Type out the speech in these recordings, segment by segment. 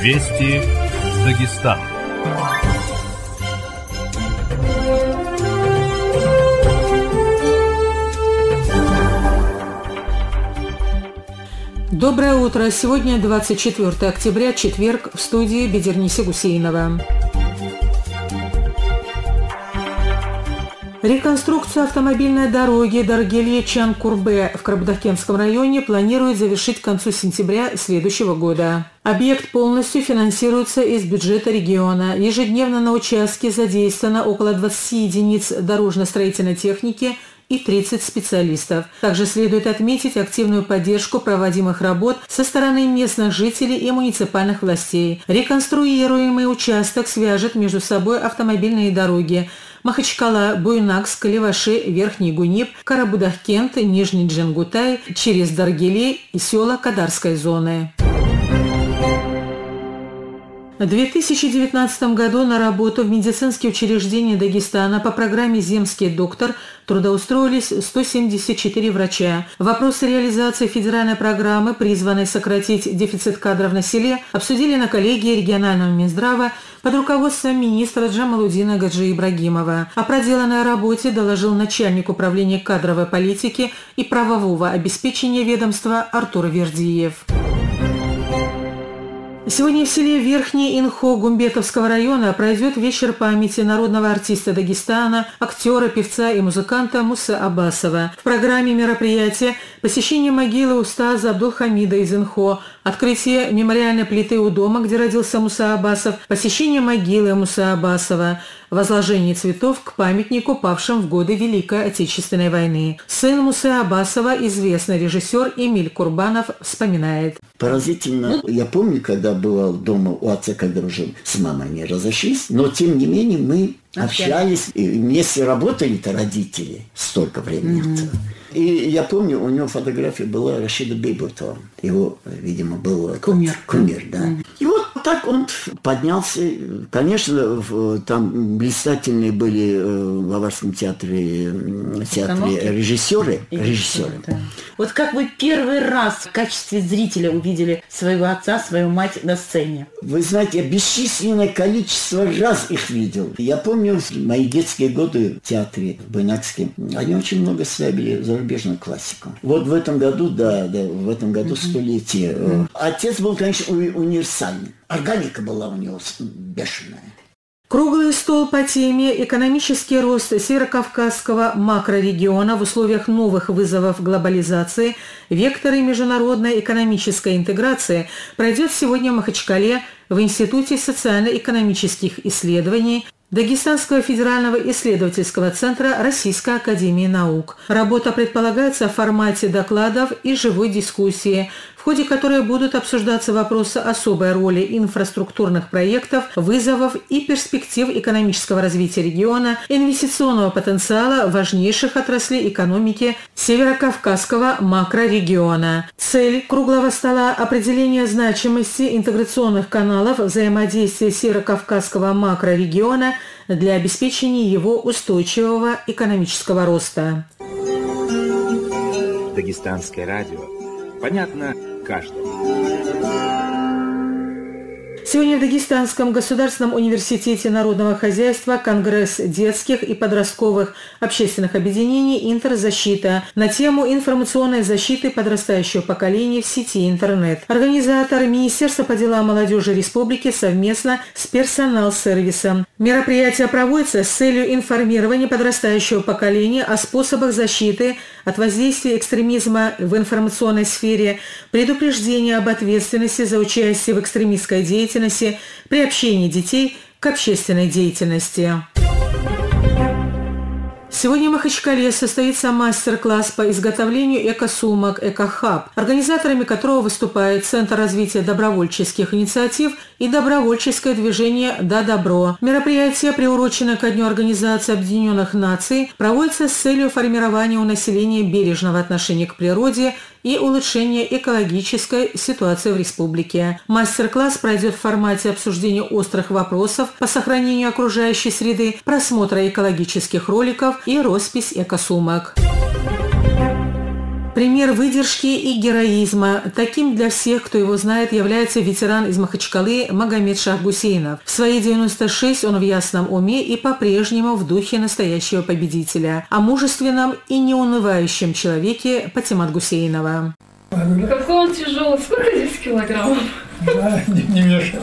Вести из Дагестана. Доброе утро. Сегодня 24 октября, четверг, в студии Бедерниса Гусейнова. Реконструкцию автомобильной дороги Даргеле-Чан-Курбе в Карабудакенском районе планируют завершить к концу сентября следующего года. Объект полностью финансируется из бюджета региона. Ежедневно на участке задействовано около 20 единиц дорожно-строительной техники и 30 специалистов. Также следует отметить активную поддержку проводимых работ со стороны местных жителей и муниципальных властей. Реконструируемый участок свяжет между собой автомобильные дороги Махачкала, Буйнакск, Каливаши, Верхний Гунип, Карабудак-Кент, Нижний Джангутай через Даргеле и села Кадарской зоны. В 2019 году на работу в медицинские учреждения Дагестана по программе «Земский доктор» трудоустроились 174 врача. Вопросы реализации федеральной программы, призванной сократить дефицит кадров на селе, обсудили на коллегии регионального Минздрава под руководством министра Джамалудина Гаджи Ибрагимова. О проделанной работе доложил начальник управления кадровой политики и правового обеспечения ведомства Артур Вердиев. Сегодня в селе Верхний Инхо Гумбетовского района пройдет вечер памяти народного артиста Дагестана, актера, певца и музыканта Мусы Аббасова. В программе мероприятия посещение могилы устаза Абдулхамида из Инхо, открытие мемориальной плиты у дома, где родился Муса Аббасов, посещение могилы Мусы Аббасова, возложение цветов к памятнику павшим в годы Великой Отечественной войны. Сын Мусы Аббасова, известный режиссер Эмиль Курбанов, вспоминает. Поразительно. Я помню, когда бывал дома у отца, когда уже с мамой не разошлись, но тем не менее мы общались, и вместе работали-то родители столько времени. И я помню, у него фотография была Рашида Бейбутова. Его, видимо, был кумир, да. И вот так он поднялся. Конечно, там блистательные были в Аварском театре режиссеры. Да. Вот как вы первый раз в качестве зрителя увидели своего отца, свою мать на сцене? Вы знаете, я бесчисленное количество раз их видел. Я помню мои детские годы в театре в Буйнакске. Они очень много ставили зарубежную классику. Вот в этом году, в этом году столетие. Отец был, конечно, универсальный. Органика была у него бешеная. Круглый стол по теме «Экономический рост северокавказского макрорегиона в условиях новых вызовов глобализации, векторы международной экономической интеграции» пройдет сегодня в Махачкале в Институте социально-экономических исследований Дагестанского федерального исследовательского центра Российской академии наук. Работа предполагается в формате докладов и живой дискуссии, в ходе которой будут обсуждаться вопросы особой роли инфраструктурных проектов, вызовов и перспектив экономического развития региона, инвестиционного потенциала важнейших отраслей экономики северокавказского макрорегиона. Цель круглого стола – определение значимости интеграционных каналов взаимодействия северокавказского макрорегиона для обеспечения его устойчивого экономического роста. Дагестанское радио. Понятно каждому. Сегодня в Дагестанском государственном университете народного хозяйства Конгресс детских и подростковых общественных объединений «Интерзащита» на тему информационной защиты подрастающего поколения в сети интернет. Организатор Министерства по делам молодежи республики совместно с персонал-сервисом. Мероприятие проводится с целью информирования подрастающего поколения о способах защиты от воздействия экстремизма в информационной сфере, предупреждения об ответственности за участие в экстремистской деятельности, приобщении детей к общественной деятельности. Сегодня в Махачкале состоится мастер-класс по изготовлению эко-сумок «Эко-хаб», организаторами которого выступает Центр развития добровольческих инициатив и добровольческое движение «Да добро». Мероприятие, приуроченное ко Дню Организации Объединенных Наций, проводится с целью формирования у населения бережного отношения к природе и улучшения экологической ситуации в республике. Мастер-класс пройдет в формате обсуждения острых вопросов по сохранению окружающей среды, просмотра экологических роликов и роспись эко-сумок. Пример выдержки и героизма. Таким для всех, кто его знает, является ветеран из Махачкалы Магомед Шахгусейнов. В свои 96 он в ясном уме и по-прежнему в духе настоящего победителя. О мужественном и неунывающем человеке Патимат Гусейнова. Какой он тяжелый, сколько здесь килограммов? Да, не вешал.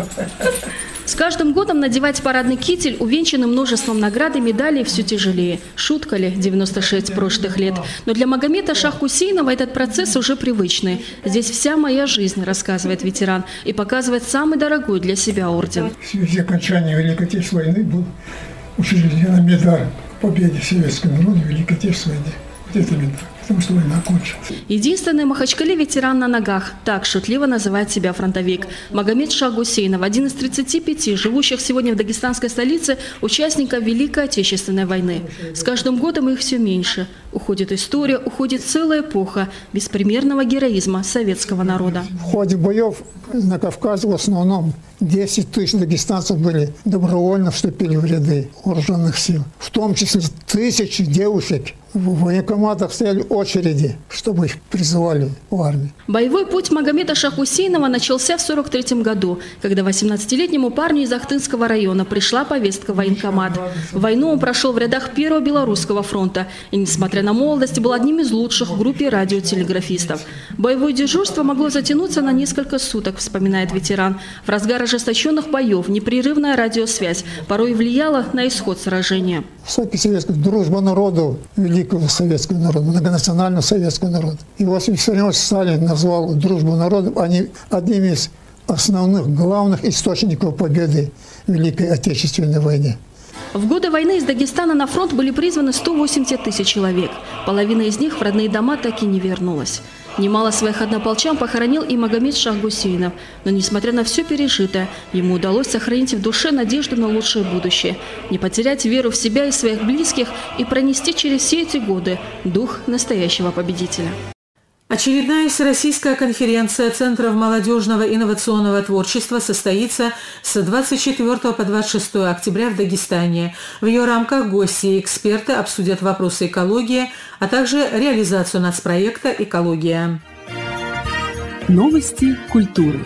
С каждым годом надевать парадный китель, увенчанный множеством наград и медалей, все тяжелее. Шутка ли 96 прошлых лет. Но для Магомеда Шахгусейнова этот процесс уже привычный. «Здесь вся моя жизнь», – рассказывает ветеран, и показывает самый дорогой для себя орден. В связи с окончанием Великой Отечественной войны был учрежден медаль победе советского народа в Великой Отечественной войне. Вот это медаль. Потому что война кончилась. Единственный в Махачкале ветеран на ногах. Так шутливо называет себя фронтовик. Магомед Шахгусейнов, один из 35 живущих сегодня в дагестанской столице участников Великой Отечественной войны. С каждым годом их все меньше. Уходит история, уходит целая эпоха беспримерного героизма советского народа. В ходе боев на Кавказе в основном 10 тысяч дагестанцев были добровольно вступили в ряды вооруженных сил. В том числе тысячи девушек в военкоматах стояли очереди, чтобы их призывали в армию. Боевой путь Магомеда Шахгусейнова начался в 1943 году, когда 18-летнему парню из Ахтынского района пришла повестка в военкомат. Войну он прошел в рядах Первого Белорусского фронта и, несмотря на молодость, был одним из лучших в группе радиотелеграфистов. Боевое дежурство могло затянуться на несколько суток, вспоминает ветеран. В разгар ожесточенных боев непрерывная радиосвязь порой влияла на исход сражения. Высокий советский дружба народу, великого советского народа, многонационального советского народа. И Иосиф Виссарионович Сталин назвал дружбу народов одним из основных, главных источников победы в Великой Отечественной войне. В годы войны из Дагестана на фронт были призваны 180 тысяч человек. Половина из них в родные дома так и не вернулась. Немало своих однополчан похоронил и Магомед Шахгусейнов. Но, несмотря на все пережитое, ему удалось сохранить в душе надежду на лучшее будущее, не потерять веру в себя и своих близких и пронести через все эти годы дух настоящего победителя. Очередная всероссийская конференция Центров молодежного инновационного творчества состоится с 24 по 26 октября в Дагестане. В ее рамках гости и эксперты обсудят вопросы экологии, а также реализацию нацпроекта «Экология». Новости культуры.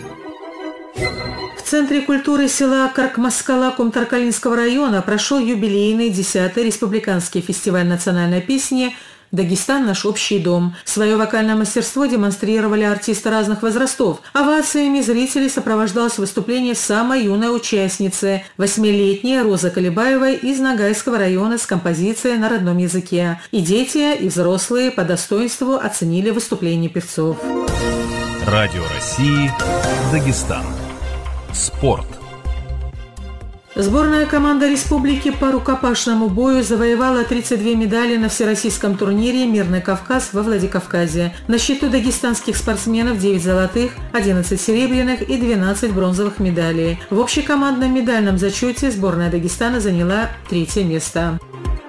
В Центре культуры села Каркмаскала Кумтаркалинского района прошел юбилейный 10-й республиканский фестиваль национальной песни «Дагестан – наш общий дом». Свое вокальное мастерство демонстрировали артисты разных возрастов. Овациями зрителей сопровождалось выступление самой юной участницы – 8-летней Розы Колебаевой из Ногайского района с композицией на родном языке. И дети, и взрослые по достоинству оценили выступление певцов. Радио России. Дагестан. Спорт. Сборная команда республики по рукопашному бою завоевала 32 медали на всероссийском турнире «Мирный Кавказ» во Владикавказе. На счету дагестанских спортсменов 9 золотых, 11 серебряных и 12 бронзовых медалей. В общекомандном медальном зачете сборная Дагестана заняла 3-е место.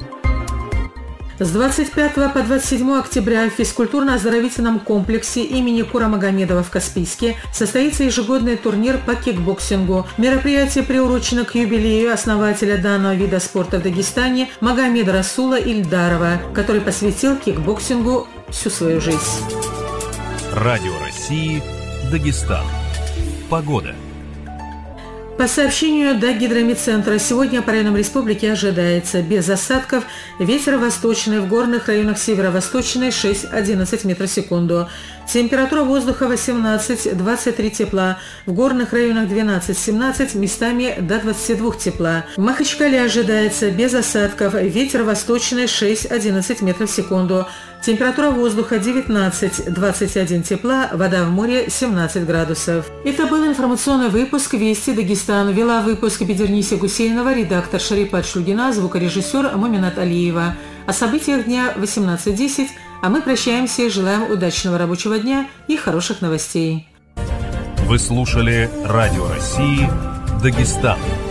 С 25 по 27 октября в физкультурно-оздоровительном комплексе имени Курамагомедова в Каспийске состоится ежегодный турнир по кикбоксингу. Мероприятие приурочено к юбилею основателя данного вида спорта в Дагестане Магомеда Расула Ильдарова, который посвятил кикбоксингу всю свою жизнь. Радио России. Дагестан. Погода. По сообщению Даггидромедцентра, сегодня по районам республики ожидается без осадков, ветер восточный, в горных районах северо-восточный 6-11 метров в секунду. Температура воздуха 18-23 тепла, в горных районах 12-17, местами до 22 тепла. В Махачкале ожидается без осадков, ветер восточный 6-11 метров в секунду. Температура воздуха 19-21 тепла, вода в море 17 градусов. Это был информационный выпуск «Вести Дагестан». Вела выпуск Бедерниса Гусейнова, редактор Шарипат Шлюгина, звукорежиссер Муминат Алиева. О событиях дня 18:10, а мы прощаемся и желаем удачного рабочего дня и хороших новостей. Вы слушали Радио России. Дагестан.